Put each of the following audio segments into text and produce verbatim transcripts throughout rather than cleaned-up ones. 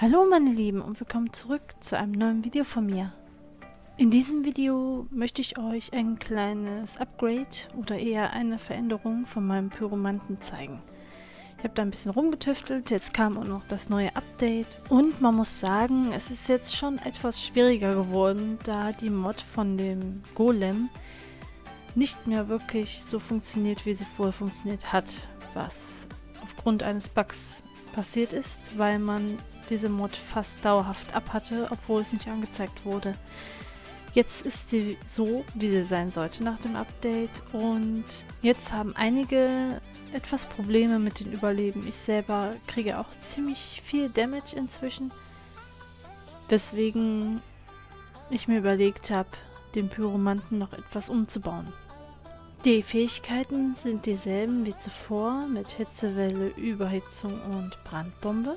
Hallo meine Lieben und willkommen zurück zu einem neuen Video von mir. In diesem Video möchte ich euch ein kleines Upgrade oder eher eine Veränderung von meinem Pyromanten zeigen. Ich habe da ein bisschen rumgetüftelt, jetzt kam auch noch das neue Update und man muss sagen, es ist jetzt schon etwas schwieriger geworden, da die Mod von dem Golem nicht mehr wirklich so funktioniert, wie sie vorher funktioniert hat, was aufgrund eines Bugs passiert ist, weil man diese Mod fast dauerhaft abhatte, obwohl es nicht angezeigt wurde. Jetzt ist sie so, wie sie sein sollte nach dem Update und jetzt haben einige etwas Probleme mit den Überleben. Ich selber kriege auch ziemlich viel Damage inzwischen, weswegen ich mir überlegt habe, den Pyromanten noch etwas umzubauen. Die Fähigkeiten sind dieselben wie zuvor mit Hitzewelle, Überhitzung und Brandbombe.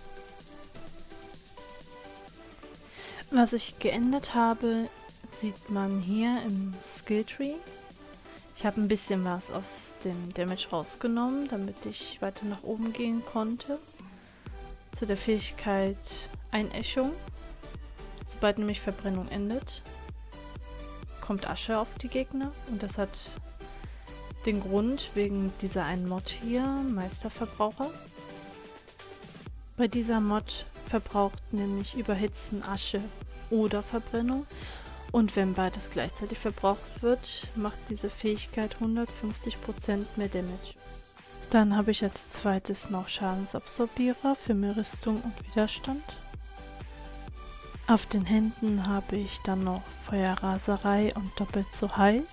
Was ich geändert habe, sieht man hier im Skilltree. Ich habe ein bisschen was aus dem Damage rausgenommen, damit ich weiter nach oben gehen konnte. Zu der Fähigkeit Einäschung. Sobald nämlich Verbrennung endet, kommt Asche auf die Gegner. Und das hat den Grund wegen dieser einen Mod hier, Meisterverbraucher. Bei dieser Mod verbraucht nämlich Überhitzen Asche oder Verbrennung. Und wenn beides gleichzeitig verbraucht wird, macht diese Fähigkeit hundertfünfzig Prozent mehr Damage. Dann habe ich als zweites noch Schadensabsorbierer für mehr Rüstung und Widerstand. Auf den Händen habe ich dann noch Feuerraserei und doppelt so heiß.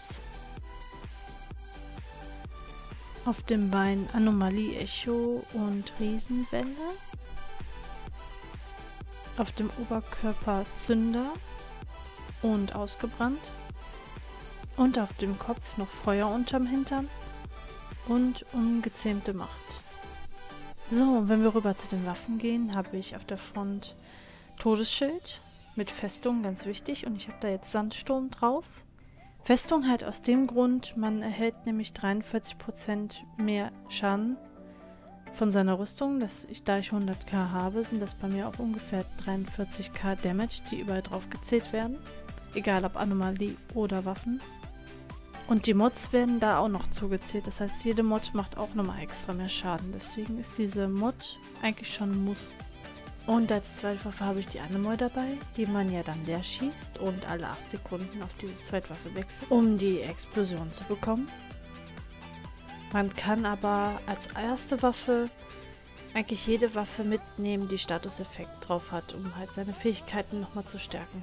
Auf dem Bein Anomalie Echo und Riesenwelle. Auf dem Oberkörper Zünder und ausgebrannt. Und auf dem Kopf noch Feuer unterm Hintern und ungezähmte Macht. So, wenn wir rüber zu den Waffen gehen, habe ich auf der Front Todesschild mit Festung, ganz wichtig. Und ich habe da jetzt Sandsturm drauf. Festung halt aus dem Grund, man erhält nämlich dreiundvierzig Prozent mehr Schaden von seiner Rüstung. Das ich, da ich hunderttausend habe, sind das bei mir auch ungefähr dreiundvierzigtausend Damage, die überall drauf gezählt werden. Egal ob Anomalie oder Waffen. Und die Mods werden da auch noch zugezählt. Das heißt, jede Mod macht auch nochmal extra mehr Schaden. Deswegen ist diese Mod eigentlich schon ein Muss. Und als Zweitwaffe habe ich die Anemoi dabei, die man ja dann leer schießt und alle acht Sekunden auf diese Zweitwaffe wechselt, um die Explosion zu bekommen. Man kann aber als erste Waffe eigentlich jede Waffe mitnehmen, die Statuseffekt drauf hat, um halt seine Fähigkeiten nochmal zu stärken.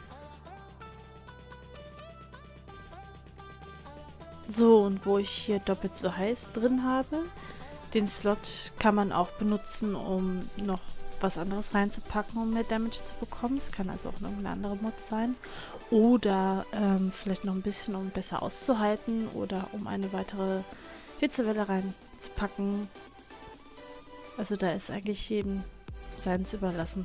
So, und wo ich hier doppelt so heiß drin habe, den Slot kann man auch benutzen, um noch was anderes reinzupacken, um mehr Damage zu bekommen. Es kann also auch irgendeine andere Mod sein. Oder ähm, vielleicht noch ein bisschen, um besser auszuhalten oder um eine weitere Hitzewelle reinzupacken. Also da ist eigentlich jedem seins überlassen.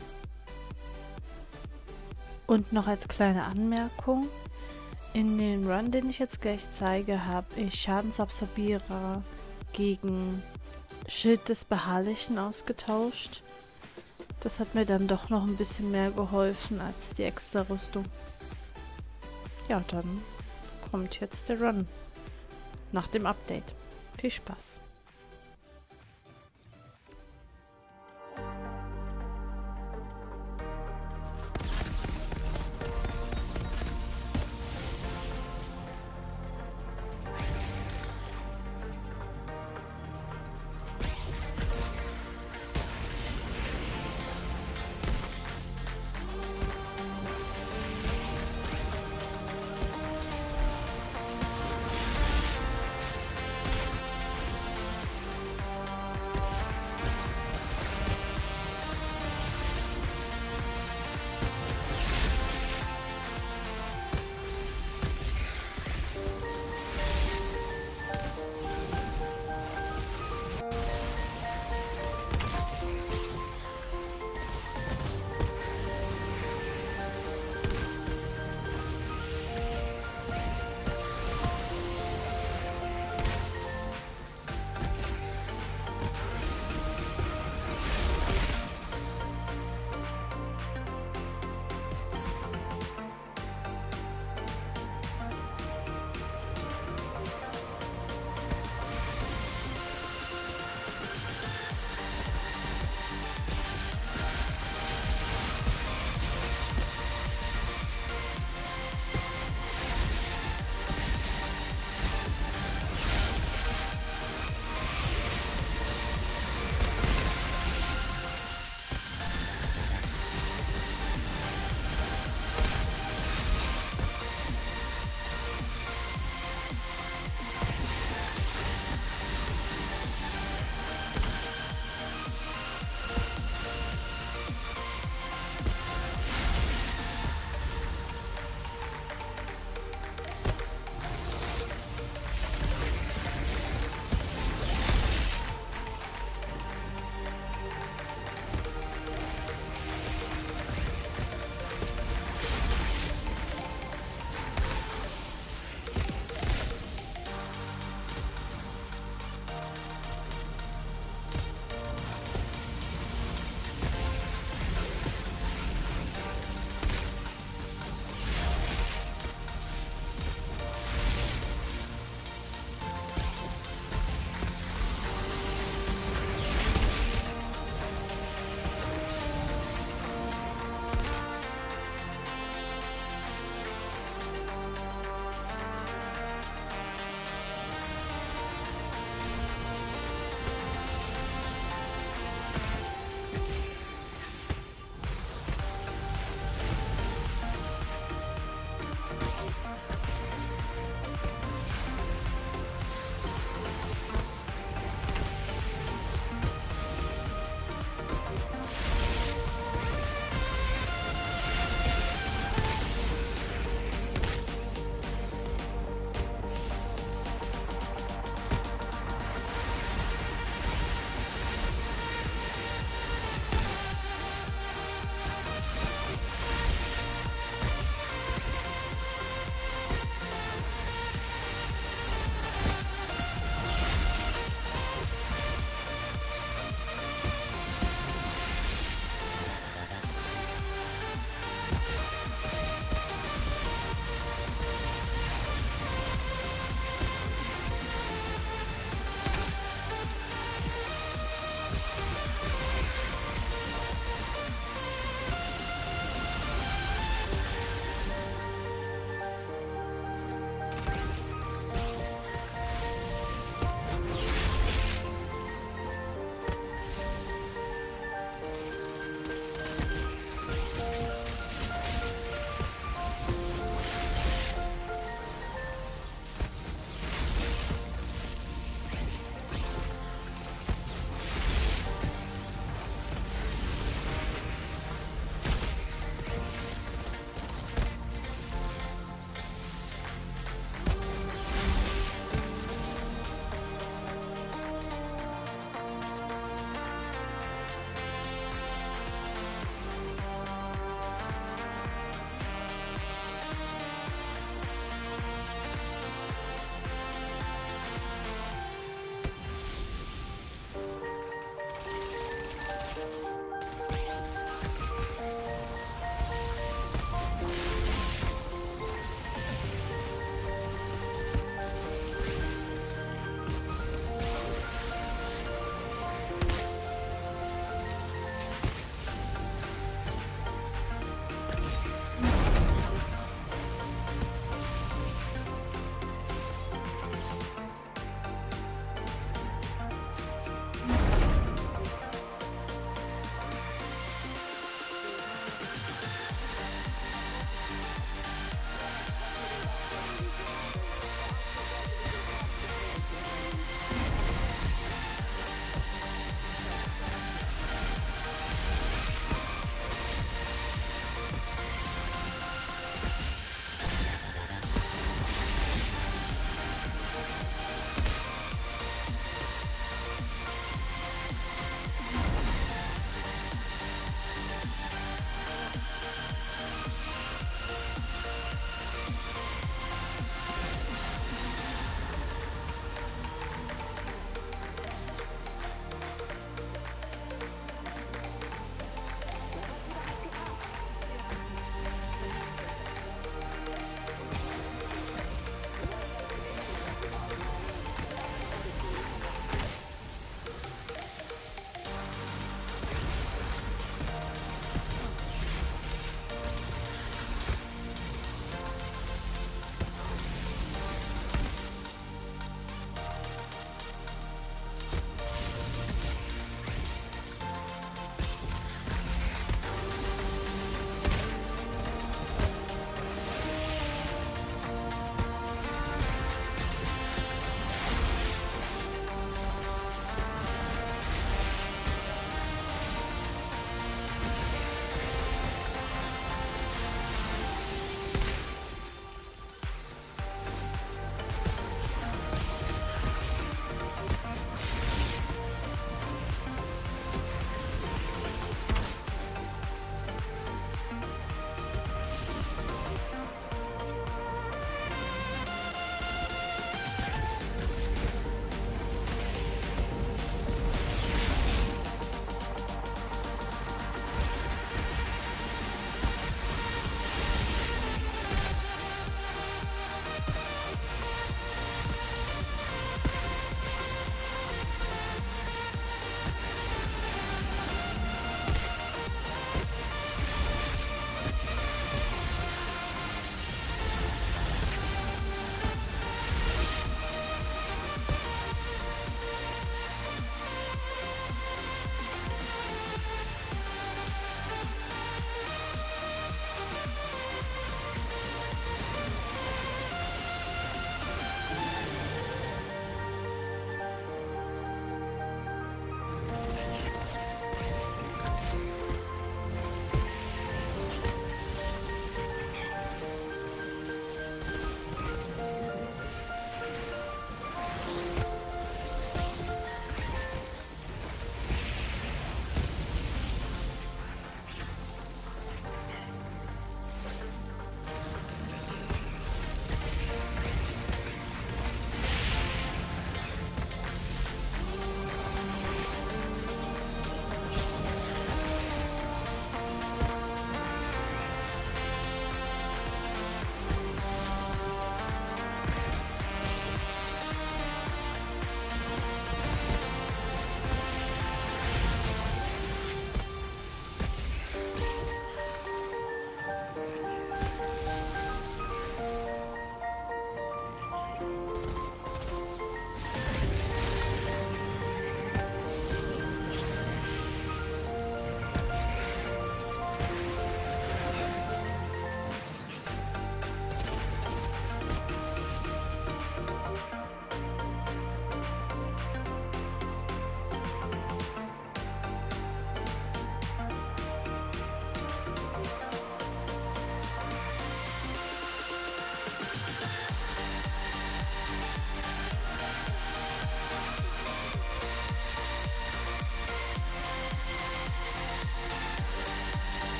Und noch als kleine Anmerkung, in dem Run, den ich jetzt gleich zeige, habe ich Schadensabsorbierer gegen Schild des Beharrlichen ausgetauscht. Das hat mir dann doch noch ein bisschen mehr geholfen als die extra Rüstung. Ja, dann kommt jetzt der Run nach dem Update. Viel Spaß!